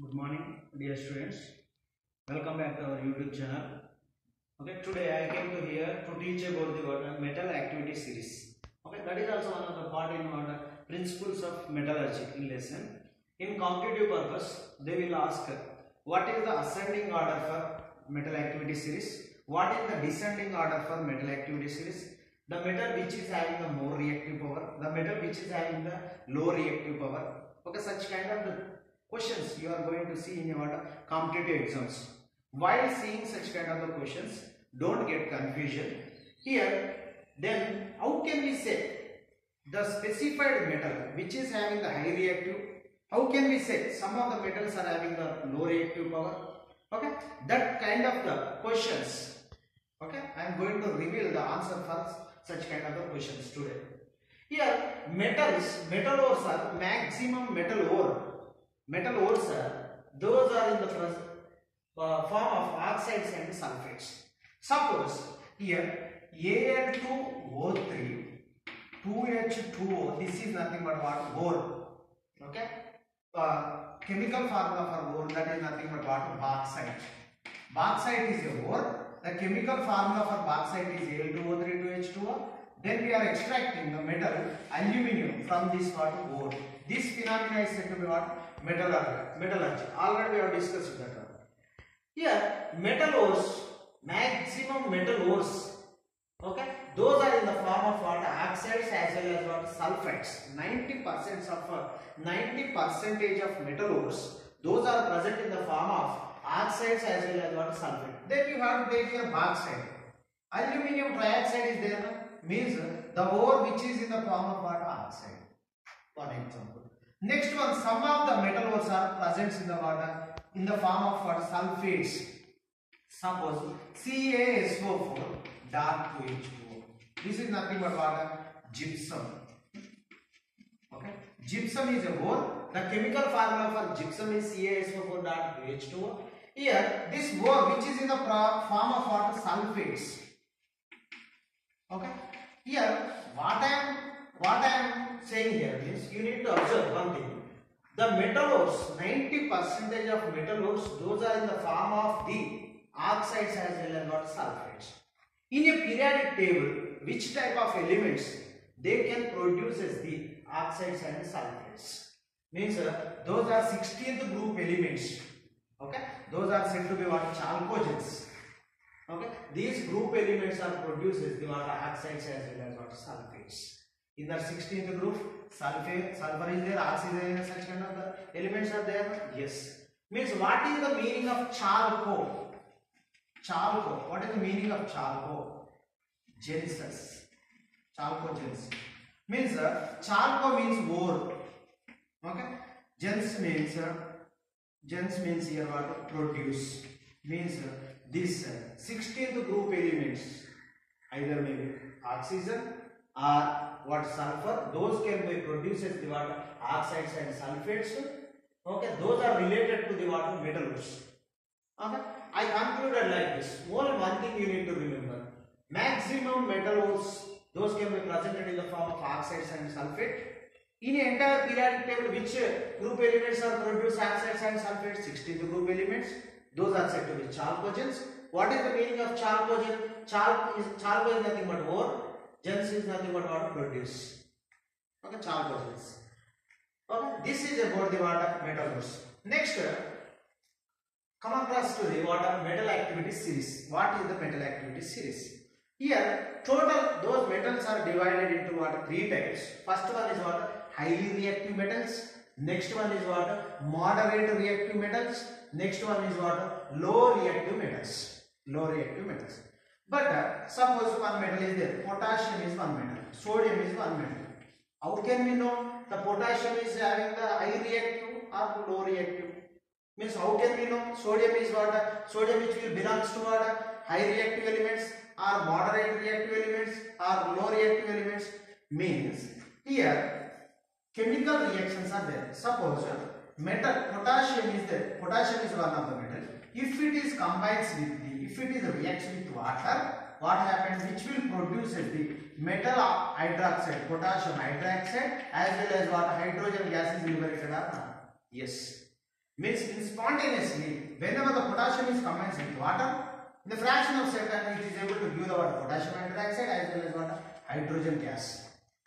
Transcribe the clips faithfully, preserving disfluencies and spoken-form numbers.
Good morning, dear students. Welcome back to our YouTube channel. Okay, today I came to here to teach about the what, uh, metal activity series. Okay, that is also one of the part in what, uh, principles of metallurgy in lesson. In competitive purpose, they will ask uh, what is the ascending order for metal activity series, what is the descending order for metal activity series, the metal which is having the more reactive power, the metal which is having the low reactive power. Okay, such kind of the questions you are going to see in your competitive exams. While seeing such kind of the questions, don't get confusion. Here, then how can we say the specified metal which is having the high reactive? How can we say some of the metals are having the low reactive power? Okay, that kind of the questions. Okay, I am going to reveal the answer for such kind of the questions today. Here, metals, metal ores are maximum metal ore. Metal ores are, those are in the first, uh, form of oxides and sulfates. Suppose here A L two O three, two H two O, this is nothing but what? Ore. Okay? Uh, chemical formula for ore, that is nothing but what? Bauxite. Bauxite is a ore. The chemical formula for bauxite is A L two O three, two H two O. Then we are extracting the metal aluminium from this what? Ore. This phenomena is said to be what? Metallurgy. Metallurgy. Already we have discussed that one. Here, metal ores, maximum metal ores. Okay, those are in the form of what? Oxides as well as what? Sulfates. ninety percent of uh, ninety percentage of metal ores, those are present in the form of oxides as well as what? Sulfate. Then you have to take here bauxite. Aluminium trioxide is there, means the ore which is in the form of what? Oxide. One example. Next one, some of the metal ores are present in the water in the form of what? Sulfates. Suppose C A S O four dark two H two O. This is nothing but what? Gypsum. Okay. Gypsum is a ore. The chemical formula for gypsum is C A S O four dark two H two O. Here, this ore which is in the form of what? Sulfates. Okay. Here, what I am what I am saying here is you need to observe one thing. The metal ores, ninety percent of metal ores, those are in the form of the oxides as well as what? Sulfates. In a periodic table, which type of elements they can produce as the oxides and sulfates? Means uh, those are sixteenth group elements. Okay, those are said to be what? Chalcogens. Okay, these group elements are produced as the what? Oxides as well as what? Sulfates. In the sixteenth group, sulfate, sulfur is there, oxygen, such kind of the elements are there. Yes. Means what is the meaning of chalco? Chalco. What is the meaning of chalco? Genesis. Chalcogens. Means uh, chalco means ore. Okay. Gens means uh, gens means here what? Produce. Means uh, this uh, sixteenth group elements either maybe oxygen or what? Sulfur, those can be produced as the what? Oxides and sulfates. Okay, those are related to the what? Metal ores. Okay, I concluded like this. Only one thing you need to remember: maximum metal ores, those can be presented in the form of oxides and sulfate. In the entire periodic table, which group elements are produced oxides and sulfates? sixteenth group elements. Those are said to be chalcogens. What is the meaning of chalcogen? Chalco is chalco is nothing but ore. Gens is nothing but what? Produce. Okay, chalcogens. Okay, this is about the water metal ores. Next, come across to the water metal activity series. What is the metal activity series? Here, total those metals are divided into what? Three types. First one is what? Highly reactive metals. Next one is what? Moderate reactive metals. Next one is what? Low reactive metals. Low reactive metals. But uh, suppose one metal is there, potassium is one metal, sodium is one metal. How can we know the potassium is having the high reactive or low reactive? Means how can we know sodium is what? Sodium which will belongs to what? High reactive elements or moderate reactive elements or low reactive elements? Means here chemical reactions are there. Suppose uh, metal potassium is there, potassium is one of the metal. If it is combines with the If it is a reaction with water, what happens? Which will produce the metal hydroxide, potassium hydroxide, as well as what? Hydrogen gas is liberated or not? Yes. Means in spontaneously, whenever the potassium is combined with water, in the fraction of second it is able to give the what potassium hydroxide as well as what hydrogen gas.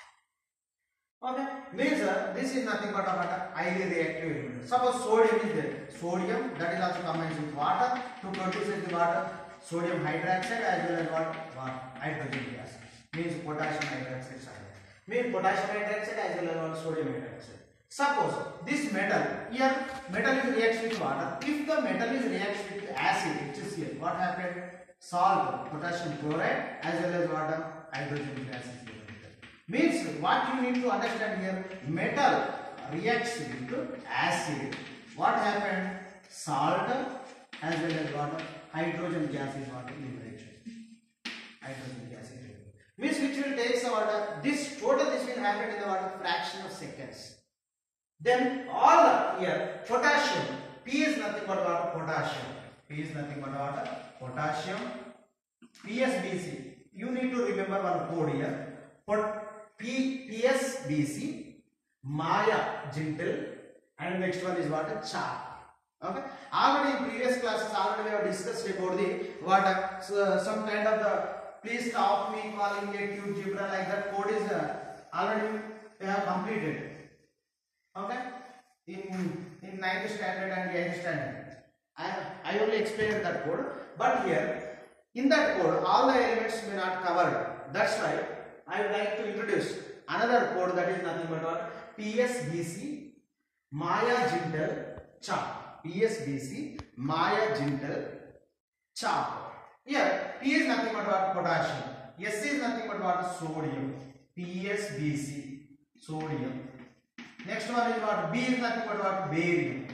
Okay, means uh, this is nothing but a what highly reactive element. Suppose sodium is there, sodium that is also combined with water to produce the water sodium hydroxide as well as what, what hydrogen gas. Means potassium hydroxide side. Means potassium hydroxide as well as what sodium hydroxide. Suppose this metal here, metal is reacts with water. If the metal is reacts with acid, H C l, what happened? Salt, potassium chloride as well as water, hydrogen gas is generated. Means what you need to understand here, metal reacts with acid. What happened? Salt as well as water, hydrogen gas is what liberated. Hydrogen gas is liberated. Means which will take the water. This total this will happen in the water fraction of seconds. Then all the here potassium, P is nothing but what? Potassium. P is nothing but what? Potassium. P S B C. You need to remember one code here. Pot P P S B C, Maya gentle, and next one is what? Cha. Okay. Already in previous classes, already we have discussed about the what uh, so, some kind of the please stop me calling a tube zebra like that code is uh, already we have completed. Okay, in in ninth standard and eighth standard, I I only explained that code, but here in that code all the elements may not covered. That's why I would like to introduce another code that is nothing but what? P S B C, Maya gentle, cha. P S B C, Maya gentle, cha. Here P is nothing but what? Potassium. S is nothing but what? Sodium. P S B C, sodium. Next one is what? B is nothing but what? Barium.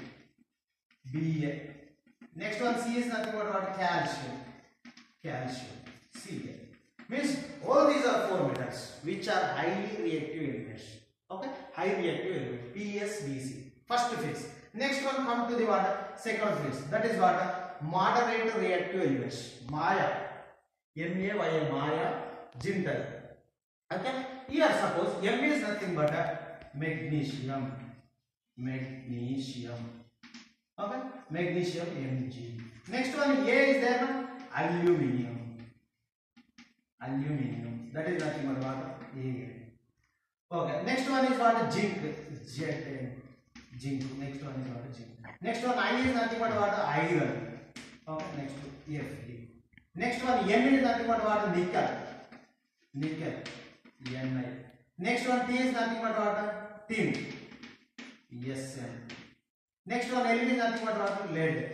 Ba. Next one C is nothing but what? Calcium. Calcium. Ca. Means all these are four metals which are highly reactive elements. Okay? High reactive element. P S B C. First phase. Next one come to the what? Second phase. That is what? Moderate reactive elements. Maya. M A Y A. Maya. Gentle. Okay? Here suppose M is nothing but a magnesium. Magnesium. Okay? Magnesium Mg. Next one A is there. Aluminium. Aluminium. That is nothing but what? A. Okay. Next one is what? Zinc. Z. Zinc. Next one is what? Zinc. Next one I is nothing but what? Iron. Okay. Next F. Next one N is nothing but what? Nickel. Nickel. Ni. Next one T is nothing but what? Tin. Sn. Next one L is nothing but what? Lead.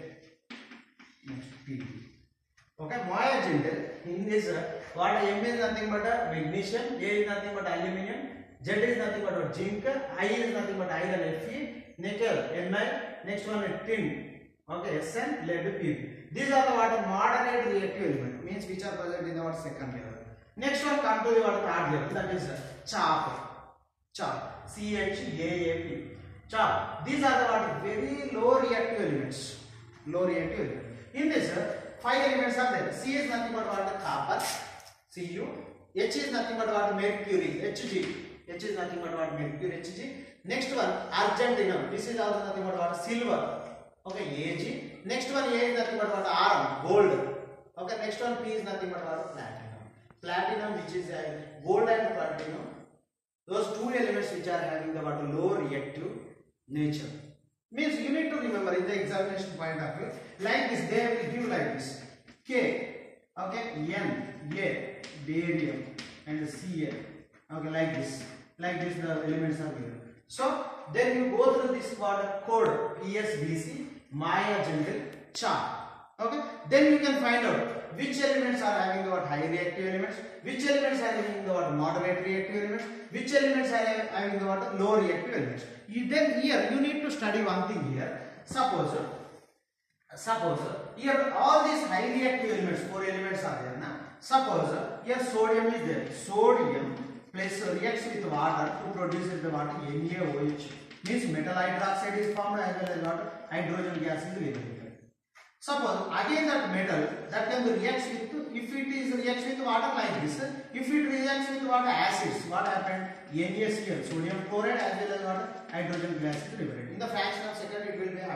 Next P. Okay, Maya gentle. In this, uh, what M is nothing but a magnesium, A is nothing but aluminium, Z is nothing but what? Zinc, I is nothing but iron, Fe, nickel, Ni. Next one is tin. Okay, Sn, lead, P. These are the what? Moderate reactive element, means which are present in the what? Second level. Next one come to the what? Third level, that is uh, chalk. Chalk. C H A A P. Chalk. These are the what? Very low reactive elements. Low reactive elements. In this, uh, five elements are there. C is nothing but what? Copper. Cu. H is nothing but what? Mercury. Hg. H is nothing but what? Mercury. Hg. Next one, argentinum. This is also nothing but what? Silver. Okay, Ag. Next one, A is nothing but what? Iron. Gold. Okay, next one, P is nothing but what? Platinum. Platinum, which is uh, gold and platinum. Those two elements which are having the what? Low reactive nature. Means you need to remember in the examination point of view, like this, they will give like this. K, okay, N, A, barium, and Ca. Okay, like this. Like this, the elements are given. So, then you go through this what code P S B C, Maya gentle, cha. Okay, then you can find out which elements are having the what high reactive elements, which elements are having the what moderate reactive elements, which elements are having the what low reactive elements. You, then here you need to study one thing here. Suppose, suppose here all these high reactive elements, four elements are there. Na? Suppose here sodium is there. Sodium plus reacts with water to produce the water NaOH. Means metal hydroxide is formed as well as water hydrogen gas is liberated. Suppose again that metal that can be reacts with, if it is reacts with water like this, if it reacts with water acids, what happened? NaCl, sodium chloride as well as water hydrogen gas is liberated. In the fraction of second it will be happened.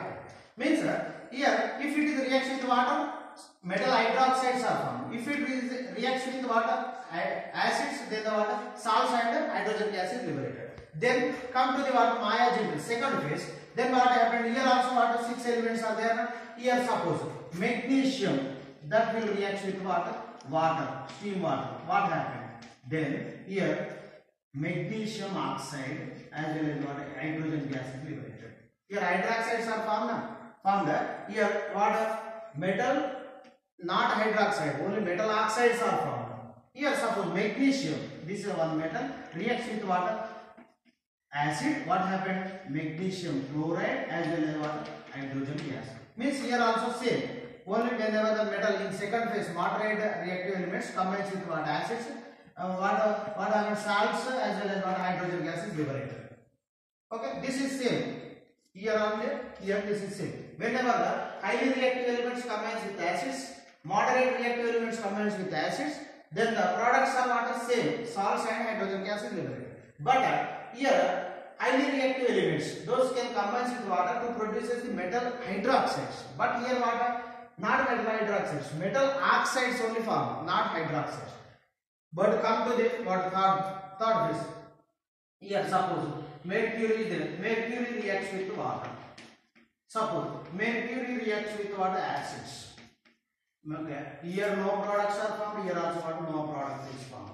Means uh, here if it is reacts with water, metal hydroxides are formed. If it is reacts with water, acids, then the water salts and hydrogen gas is liberated. Then come to the what Maillard second phase. Then what happened here also? What six elements are there? Here suppose magnesium that will react with water, water, steam water. What happened? Then here magnesium oxide as well as water hydrogen gas is liberated. Here hydroxides are formed. Formed here water metal not hydroxide, only metal oxides are formed. Here suppose magnesium, this is one metal, reacts with water, acid, what happened? Magnesium chloride as well as water hydrogen gas. Means here also same, only whenever the metal in second phase moderate reactive elements combines with water acids, uh, water, what happens? Salts as well as water hydrogen gas is liberated. Okay, this is same. Here only, here this is same. Whenever the highly reactive elements combines with acids, moderate reactive elements combines with acids, then the products are what are same, salts and hydrogen gas is liberated. But uh, here highly reactive elements, those can combine with water to produce the metal hydroxides. But here water not metal hydroxides, metal oxides only form, not hydroxides. But come to the what third third phase. Here suppose mercury is there, mercury reacts with water. Suppose mercury reacts with water acids. Okay, here no products are formed, here also what no product is formed.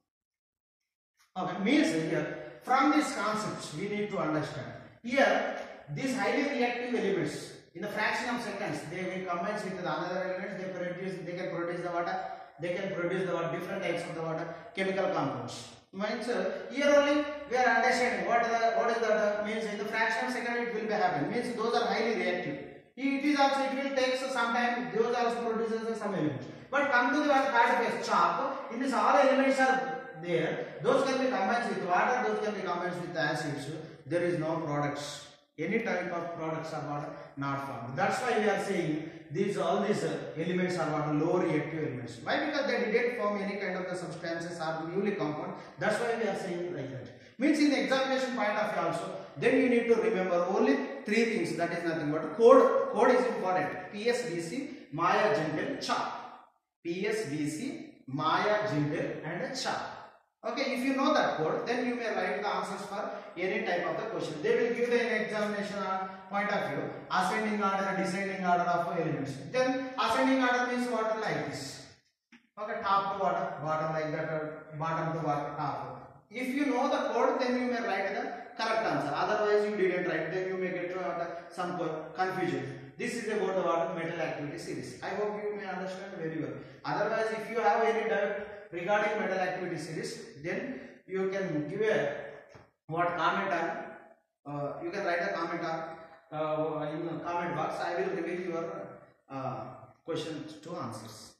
Okay, means here from these concepts we need to understand. Here these highly reactive elements in the fraction of seconds they will combine with the other elements, they produce they can produce the water, they can produce the water, different types of the water chemical compounds. Means uh, here only we are understanding what the what is that means in the fraction of second it will be happen. Means those are highly reactive. It is also it will take some time. Those also produces some elements. But come to the what third phase chalk. In this all elements are there. Those can be combined with water. Those can be combined with acids. There is no products. Any type of products are what not formed. That's why we are saying these all these uh, elements are what low reactive elements. Why? Because they didn't form any kind of the substances are newly compound. That's why we are saying like that. Means in the examination point of view also, then you need to remember only three things. That is nothing but code. Code is important. P S D C, Maillard-Jaintel, Cha. P S D C, Maillard-Jaintel and Cha. Okay, if you know that code, then you may write the answers for any type of the question. They will give the an examination point of view, ascending order, descending order of elements. Then ascending order means what like this. Okay, top to water, bottom like that, or bottom to water, top. If you know the code, then you may write the correct answer. Otherwise, you didn't write, then you may get to uh, some confusion. This is about the water metal activity series. I hope you may understand very well. Otherwise, if you have any doubt regarding metal activity series, then you can give a what comment on. Uh, you can write a comment on uh, in the comment box. I will reveal your uh, questions to answers.